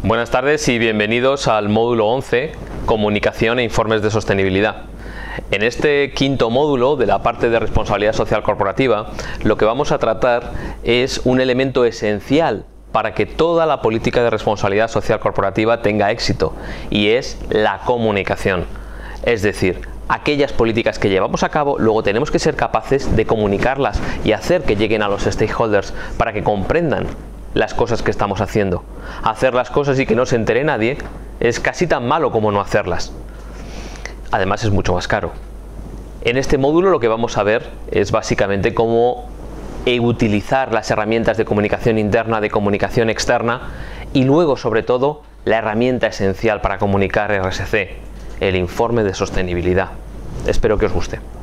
Buenas tardes y bienvenidos al módulo 11, Comunicación e Informes de Sostenibilidad. En este quinto módulo de la parte de responsabilidad social corporativa, lo que vamos a tratar es un elemento esencial para que toda la política de responsabilidad social corporativa tenga éxito, y es la comunicación. Es decir, aquellas políticas que llevamos a cabo, luego tenemos que ser capaces de comunicarlas y hacer que lleguen a los stakeholders para que comprendan las cosas que estamos haciendo. Hacer las cosas y que no se entere nadie es casi tan malo como no hacerlas. Además es mucho más caro. En este módulo lo que vamos a ver es básicamente cómo utilizar las herramientas de comunicación interna, de comunicación externa, y luego sobre todo la herramienta esencial para comunicar RSC, el informe de sostenibilidad. Espero que os guste.